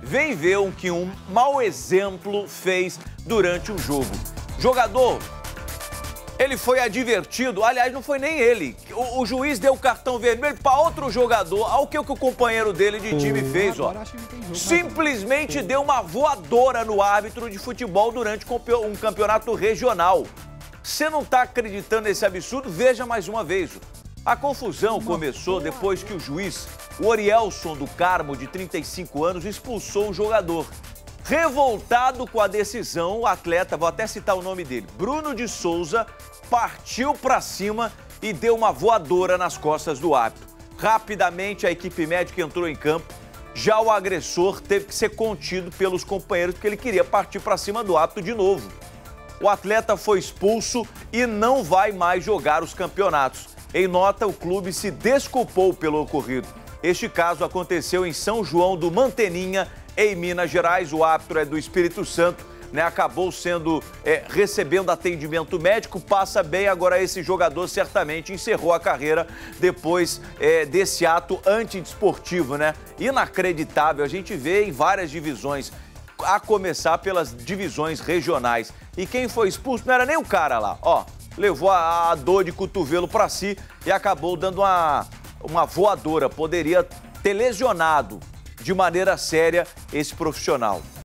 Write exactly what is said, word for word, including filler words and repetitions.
Vem ver o que um mau exemplo fez durante o jogo. Jogador, ele foi advertido, aliás, não foi nem ele. O, o juiz deu o cartão vermelho para outro jogador. Olha o que, que o companheiro dele de time fez, ó. Simplesmente deu uma voadora no árbitro de futebol durante um campeonato regional. Você não está acreditando nesse absurdo? Veja mais uma vez. A confusão começou depois que o juiz, o Orielson do Carmo, de trinta e cinco anos, expulsou um jogador. Revoltado com a decisão, o atleta, vou até citar o nome dele, Bruno de Souza, partiu para cima e deu uma voadora nas costas do árbitro. Rapidamente a equipe médica entrou em campo. Já o agressor teve que ser contido pelos companheiros porque ele queria partir para cima do árbitro de novo. O atleta foi expulso e não vai mais jogar os campeonatos. Em nota, o clube se desculpou pelo ocorrido. Este caso aconteceu em São João do Manteninha, em Minas Gerais. O árbitro é do Espírito Santo, né? Acabou sendo, é, recebendo atendimento médico, passa bem. Agora esse jogador certamente encerrou a carreira depois é, desse ato antidesportivo, né? Inacreditável, a gente vê em várias divisões, a começar pelas divisões regionais. E quem foi expulso não era nem o cara lá, ó. Levou a, a dor de cotovelo para si e acabou dando uma, uma voadora. Poderia ter lesionado de maneira séria esse profissional.